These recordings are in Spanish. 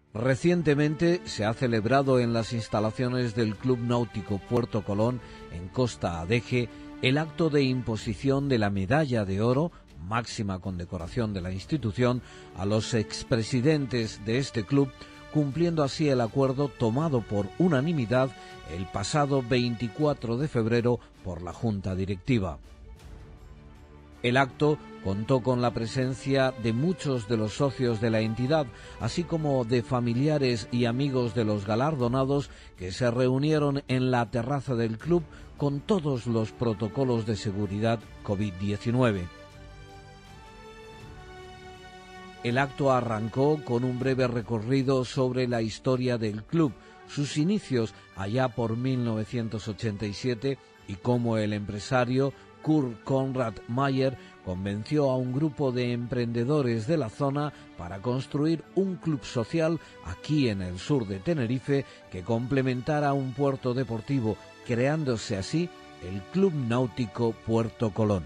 Recientemente se ha celebrado en las instalaciones del Club Náutico Puerto Colón, en Costa Adeje, el acto de imposición de la Medalla de Oro, máxima condecoración de la institución, a los expresidentes de este club, cumpliendo así el acuerdo tomado por unanimidad el pasado 24 de febrero por la Junta Directiva. El acto contó con la presencia de muchos de los socios de la entidad, así como de familiares y amigos de los galardonados que se reunieron en la terraza del club con todos los protocolos de seguridad COVID-19. El acto arrancó con un breve recorrido sobre la historia del club, sus inicios allá por 1987 y cómo el empresario Kurt Konrad Meyer convenció a un grupo de emprendedores de la zona para construir un club social aquí en el sur de Tenerife que complementara un puerto deportivo, creándose así el Club Náutico Puerto Colón.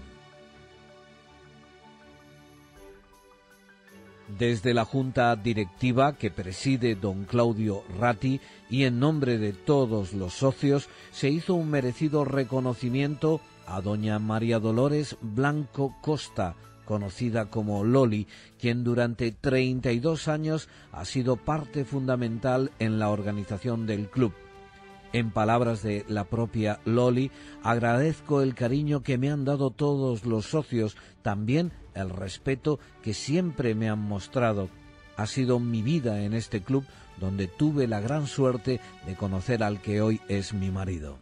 Desde la Junta Directiva que preside don Claudio Ratti y en nombre de todos los socios se hizo un merecido reconocimiento a doña María Dolores Blanco Costa, conocida como Loli, quien durante 32 años ha sido parte fundamental en la organización del club. En palabras de la propia Loli, agradezco el cariño que me han dado todos los socios, también el respeto que siempre me han mostrado. Ha sido mi vida en este club donde tuve la gran suerte de conocer al que hoy es mi marido.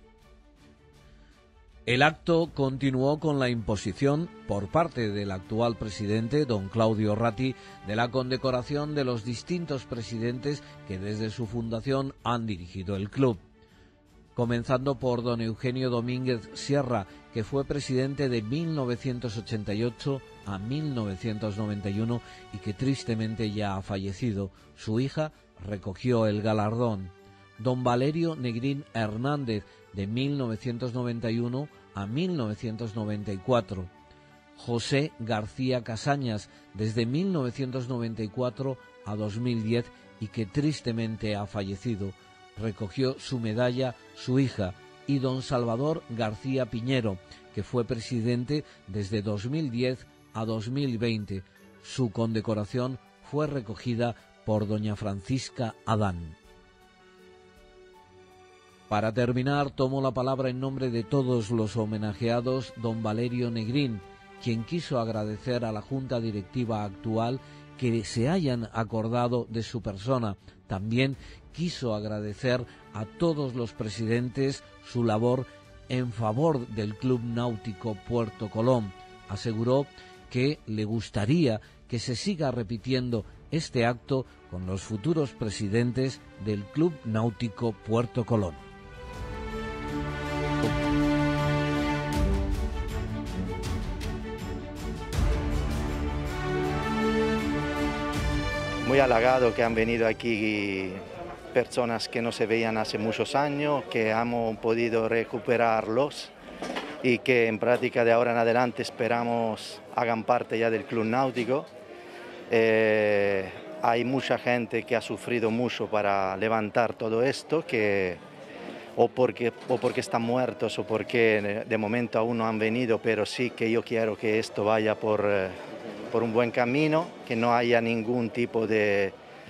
El acto continuó con la imposición por parte del actual presidente, don Claudio Ratti, de la condecoración de los distintos presidentes que desde su fundación han dirigido el club. Comenzando por don Eugenio Domínguez Sierra, que fue presidente de 1988 a 1991 y que tristemente ya ha fallecido. Su hija recogió el galardón. Don Valerio Negrín Hernández, de 1991 a 1994. José García Casañas, desde 1994 a 2010 y que tristemente ha fallecido. Recogió su medalla su hija, y don Salvador García Piñero, que fue presidente desde 2010 a 2020. Su condecoración fue recogida por doña Francisca Adán. Para terminar, tomó la palabra en nombre de todos los homenajeados don Valerio Negrín, quien quiso agradecer a la Junta Directiva actual que se hayan acordado de su persona. También quiso agradecer a todos los presidentes su labor en favor del Club Náutico Puerto Colón. Aseguró que le gustaría que se siga repitiendo este acto con los futuros presidentes del Club Náutico Puerto Colón. Muy halagado que han venido aquí personas que no se veían hace muchos años, que hemos podido recuperarlos y que en práctica de ahora en adelante esperamos hagan parte ya del Club Náutico. Hay mucha gente que ha sufrido mucho para levantar todo esto, o porque están muertos o porque de momento aún no han venido, pero sí que yo quiero que esto vaya por un buen camino, que no haya ningún tipo de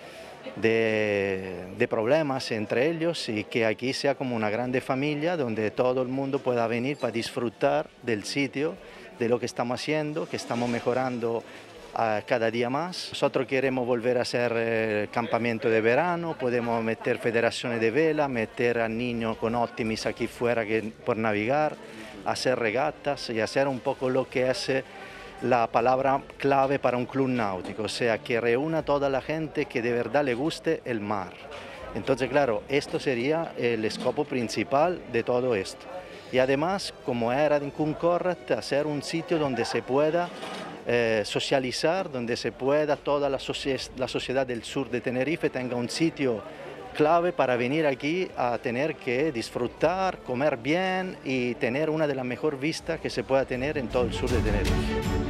problemas entre ellos y que aquí sea como una grande familia donde todo el mundo pueda venir para disfrutar del sitio, de lo que estamos haciendo, que estamos mejorando cada día más. Nosotros queremos volver a hacer campamento de verano, podemos meter federaciones de vela, meter a niños con Optimis aquí fuera por navegar, hacer regatas y hacer un poco lo que es la palabra clave para un club náutico, o sea, que reúna a toda la gente que de verdad le guste el mar. Entonces, claro, esto sería el escopo principal de todo esto. Y además, como era en Concordat, hacer un sitio donde se pueda socializar, donde se pueda toda la sociedad del sur de Tenerife tenga un sitio clave para venir aquí a tener que disfrutar, comer bien y tener una de las mejores vistas que se pueda tener en todo el sur de Tenerife.